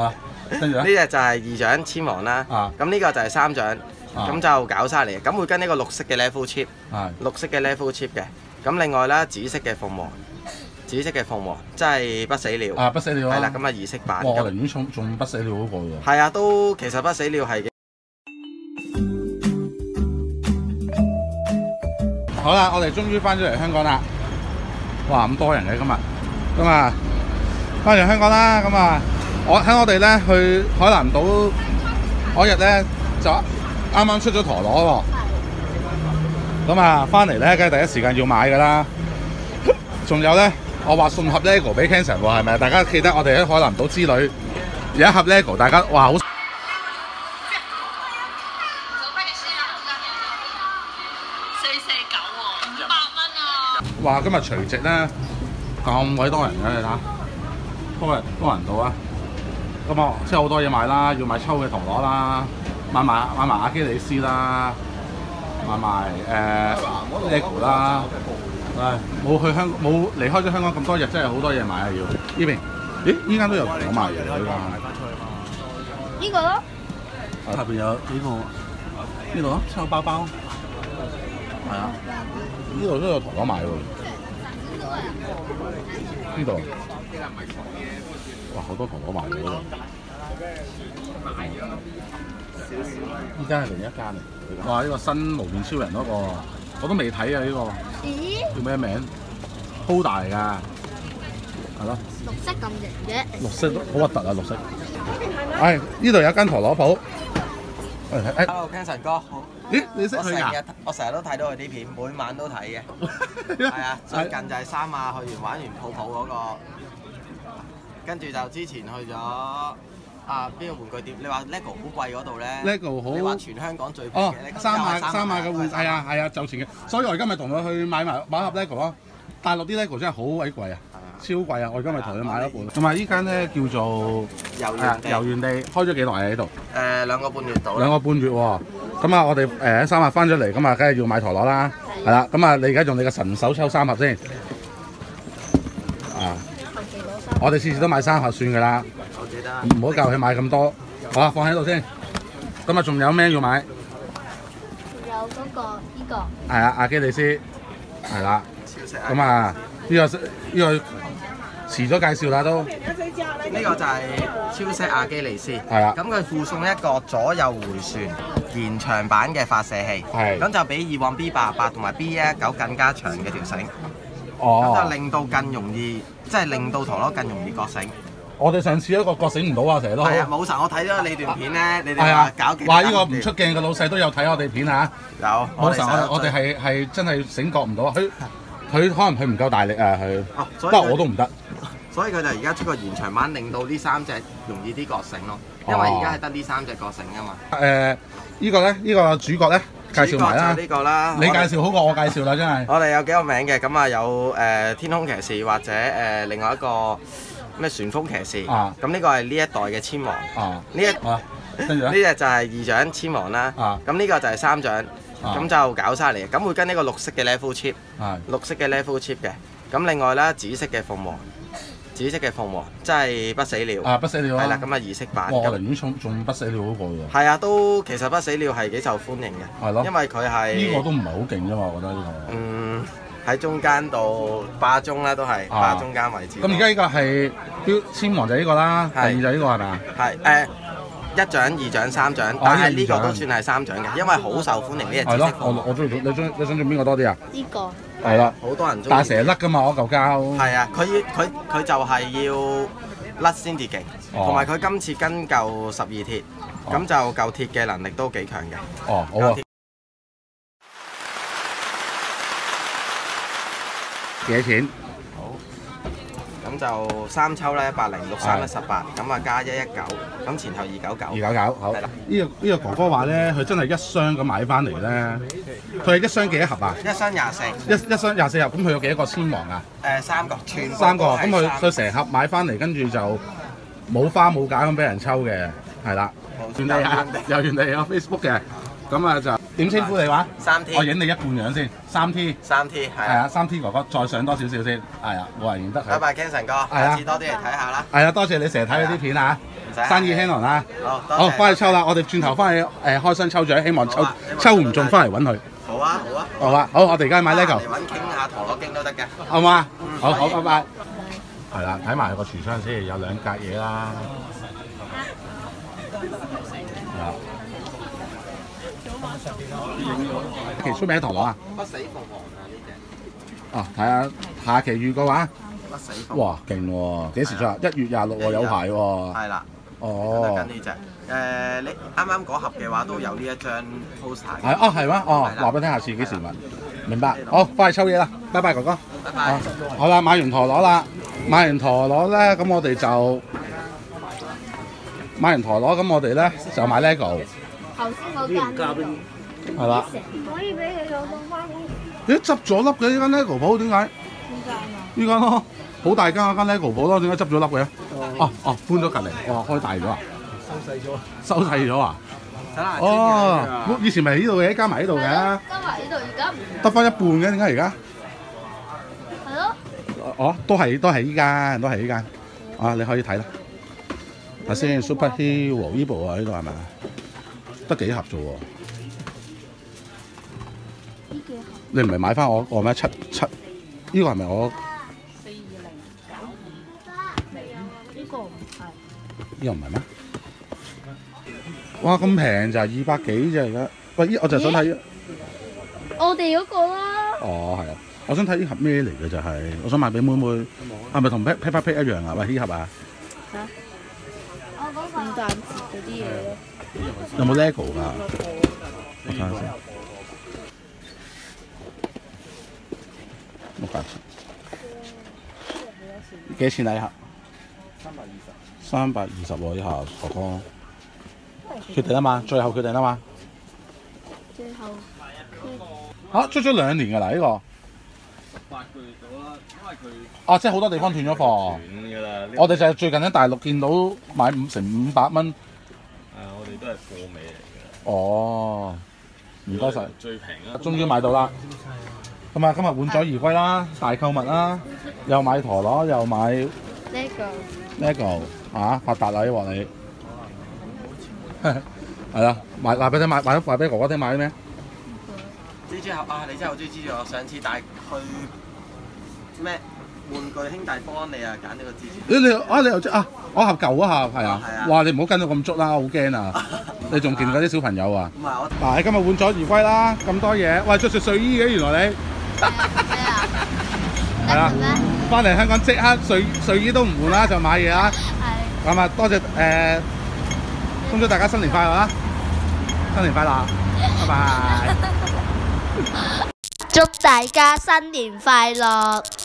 啊，跟住呢隻就係2獎千王啦。咁呢個就係3獎，咁就搞晒嚟。咁會跟呢個綠色嘅 level chip， 綠色嘅 level chip 嘅。咁另外啦，紫色嘅鳳凰，紫色嘅鳳凰即係不死鳥。 啊，不死鳥啊。 係啦，咁啊儀式版。 我寧願中不死鳥嗰個喎。 係啊，都其實不死鳥係。 好啦，我哋終於翻咗嚟香港啦！哇，咁多人嘅今日，咁啊翻嚟香港啦！咁啊，我哋咧去海南島嗰日咧就啱啱出咗陀螺喎，咁啊翻嚟咧梗係第一時間要買㗎啦。仲有咧，我話送盒 LEGO 俾 Ken Sir 喎，係咪？大家記得我哋喺海南島之旅有一盒 LEGO， 大家哇好〜話今日除夕咧咁鬼多人嘅，你睇下，多人到啊！咁啊，即係好多嘢買啦，要買抽嘅陀螺啦，買埋阿基里斯啦，買埋LEGO 啦。冇離開咗香港咁多日，真係好多嘢買啊！要呢邊，咦？依間都有陀螺賣嘅呢間。 呢個咯。 下邊有呢度啊，抽包包。係啊。呢度都有陀螺賣喎，呢度，哇好多陀螺賣嘅呢度，依間係另一間嚟。哇！呢個新無面超人嗰個我都未睇啊，呢個叫咩名？Poda嚟㗎，係咯。 綠色咁型嘅。 綠色都好核突啊！綠色。呢度有間陀螺鋪。 Hello Kenson 哥，好。 咦，你識佢㗎？ 我成日都睇到佢啲片，每晚都睇嘅。係啊，最近就係三亞去完玩完泡泡嗰個，跟住就之前去咗邊個玩具店？你話 LEGO 好貴嗰度咧 ？LEGO 好。 你話全香港最平嘅 LEGO。三亞嘅係啊，就前嘅。所以我而家咪同佢去買盒 LEGO 咯。大陸啲 LEGO 真係好鬼貴啊！超貴啊！我而家咪同佢買咗半。同埋呢間咧叫做遊園地，開咗幾耐喺度 ？2個半月到。 2個半月喎。咁啊，我哋喺三亞翻咗嚟，咁啊，梗係要買陀螺啦，係啦。咁啊，你而家用你嘅神手抽3盒先。我哋次次都買3盒算㗎啦。 我記得。 唔好教佢買咁多。好啊，放喺度先。咁啊，仲有咩要買？ 有嗰個呢個。 係啊，阿基里斯。係啦。咁啊，呢個遲咗介紹啦都。 呢個就係超色阿基里斯。 係啊。 咁佢附送一個左右迴旋延長版嘅發射器。 係。 咁就比以往 B88同埋 B19更加長嘅條繩。 哦。 咁就令到更容易，即係令到陀螺更容易覺醒。 我哋上次一個覺醒唔到啊，成日都。 係啊，冇神，我睇咗你段片咧，你哋話搞幾？ 話呢個唔出鏡嘅老細都有睇我哋片嚇。 有。 冇神，我哋係真係醒覺唔到啊！佢可能佢唔夠大力啊，佢。不過我都唔得。 所以佢就而家出個延長版，令到呢3隻容易啲覺醒咯。因為而家係得呢3隻覺醒㗎嘛。 呢個咧，呢個主角咧，介紹埋啦。 呢個啦。 你介紹好過我介紹啦，真係。 我哋有幾個名嘅，咁啊有天空騎士或者另外一個咩旋風騎士。咁呢個係呢一代嘅千王。跟住呢隻就係2獎千王啦。咁呢個就係3獎，咁就搞晒嚟。咁會跟呢個綠色嘅 level chip， 綠色嘅 level chip 嘅。咁另外啦，紫色嘅鳳凰，紫色嘅鳳凰即係不死鳥。 不死鳥係啦，咁啊儀式版。 我寧願中不死鳥嗰個喎。 係啊，都其實不死鳥係幾受歡迎嘅。 係咯。因為佢係呢個都唔係好勁啫嘛，我覺得呢個。 喺中間度霸中啦，都係霸中間位置。 咁而家呢個係標千王就呢個啦，第2就呢個係咪啊？ 係1獎、2獎、3獎，但係呢個都算係3獎嘅，因為好受歡迎呢隻紫色鳳凰。 我中意你想中邊個多啲啊？ 呢個。 係啦， 好多人中意。 但係成日甩㗎嘛，嗰嚿膠。 係啊，佢就係要甩先至勁，同埋佢今次跟夠12鐵，咁就嚿鐵嘅能力都幾強嘅。 哦，好啊。幾多錢？ 咁就3抽咧，100、63、18，咁啊加119，咁前後299。 好。係啦。呢個哥哥話咧，佢真係一箱咁買翻嚟咧，佢係一箱幾多盒啊？ 一箱24。一箱24盒，咁佢有幾多個千王啊 ？3個，全部。 3個，咁佢成盒買翻嚟，跟住就冇花冇假咁俾人抽嘅，係啦。遊園地有 Facebook 嘅，咁啊就點稱呼你話 ？3T。 我影你一半樣先，3T。 3T 係啊，3T 哥哥再上多少少先，係啊，冇人認得佢。 拜拜 Ken 哥，下次多啲嚟睇下啦。 係啊，多謝你成日睇嗰啲片啊，生意興隆啦。好，翻去抽啦，我哋轉頭翻去開箱抽獎，希望抽唔中翻嚟揾佢。 好啊，好啊。 好啊，好，我哋而家買 LEGO。 嚟揾傾下陀螺經都得嘅。 好嘛？好好，拜拜。係啦，睇埋個櫥窗先，有2格嘢啦。係啊。其實出名陀螺啊？ 不死鳳凰啊呢隻。 哦，睇下下期預告啊！ 不死鳳凰。 哇，勁喎！幾時出啊？1月26喎，有排喎。 係啦。 哦。 跟呢隻。你啱啱嗰盒嘅話都有呢一張 poster。 係係咩？話俾我聽下次幾時問。明白。好，翻去抽嘢啦，拜拜哥哥。 拜拜。 好啦，買完陀螺啦，買完陀螺咧，咁我哋就買完陀螺，咁我哋咧就買 LEGO。 頭先嗰間。 係啦。 可以俾你攞到翻屋。 咦，執咗粒嘅呢間 LEGO 鋪點解？呢間咯，好大間嗰間 LEGO 鋪咯，點解執咗粒嘅？搬咗隔離，開大咗啊！收細咗啊！哦，以前咪喺呢度嘅，加埋呢度嘅。 加埋呢度，而家唔得翻一半嘅，點解而家？ 係咯。 哦，都係依間，啊，你可以睇啦。睇先 ，Super Hero 呢部啊，呢度係咪？得幾盒啫喎？ 呢幾盒？ 你唔係買翻我咩？7，呢個係咪我？ 呢個唔係。 呢個唔係咩？哇，咁平就係200幾啫而家。喂，我就想睇。 我哋嗰個啦。 哦，係啊，我想睇呢盒咩嚟嘅就係，我想買俾妹妹。係咪同 Peppa Pig 一樣啊？喂，呢盒啊？ 嚇！我嗰個聖誕節嗰啲嘢咯。 有冇 LEGO 㗎？我睇下先。冇價錢。幾錢啊？一盒？320喎，呢盒哥哥。決定啊嘛，最後決定啊嘛。 最後。 嚇！出咗2年㗎啦，呢個。 8個月到啦，因為佢。 即係好多地方斷咗貨。 斷㗎啦。 我哋就係最近喺大陸見到買成500蚊。 我哋都係貨尾嚟嘅。 哦，唔該晒。 最平啦。 終於買到啦。咁啊，今日滿載而歸啦，大購物啦，又買陀螺，又買 LEGO 發達啦！呢鑊你係啦，話俾你買話俾哥哥聽買啲咩？ 蜘蛛俠啊！你真係好中意蜘蛛，我上次帶去咩玩具兄弟幫你啊，揀呢個蜘蛛。 你又知啊？我盒舊嗰盒係啊！哇！你唔好跟到咁足啦，好驚啊！你仲見過啲小朋友啊？ 唔係我。 嗱，今日滿載而歸啦，咁多嘢，喂，着住睡衣嘅原來你。係啊，翻嚟香港即刻睡衣都唔換啦，就買嘢啦。係。咁啊，多謝恭祝大家新年快樂啦！新年快樂，拜拜。 祝大家新年快樂！